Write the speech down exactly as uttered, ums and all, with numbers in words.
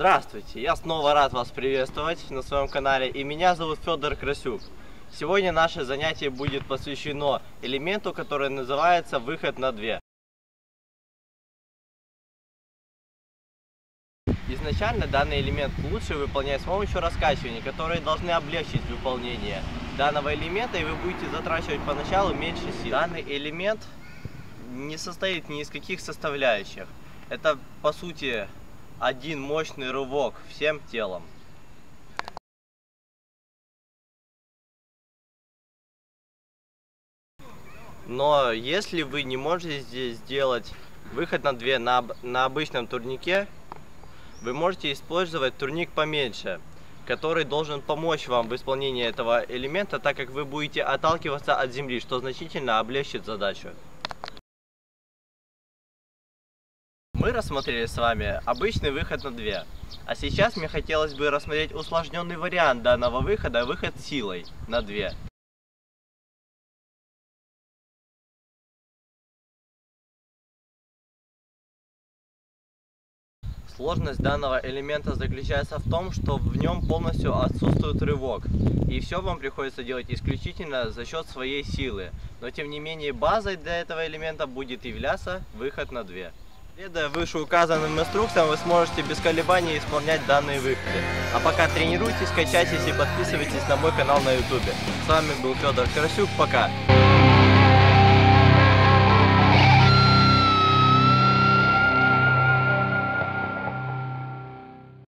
Здравствуйте, я снова рад вас приветствовать на своем канале, и меня зовут Федор Красюк. Сегодня наше занятие будет посвящено элементу, который называется выход на две. Изначально данный элемент лучше выполнять с помощью раскачивания, которые должны облегчить выполнение данного элемента, и вы будете затрачивать поначалу меньше сил. Данный элемент не состоит ни из каких составляющих. Это по сути один мощный рывок всем телом. Но если вы не можете здесь сделать выход на две на, на обычном турнике, вы можете использовать турник поменьше, который должен помочь вам в исполнении этого элемента, так как вы будете отталкиваться от земли, что значительно облегчит задачу. Мы рассмотрели с вами обычный выход на две, а сейчас мне хотелось бы рассмотреть усложненный вариант данного выхода, выход силой на две. Сложность данного элемента заключается в том, что в нем полностью отсутствует рывок, и все вам приходится делать исключительно за счет своей силы, но тем не менее базой для этого элемента будет являться выход на две. Следуя вышеуказанным инструкциям, вы сможете без колебаний исполнять данные выходы. А пока тренируйтесь, качайтесь и подписывайтесь на мой канал на ютубе. С вами был Федор Красюк, пока!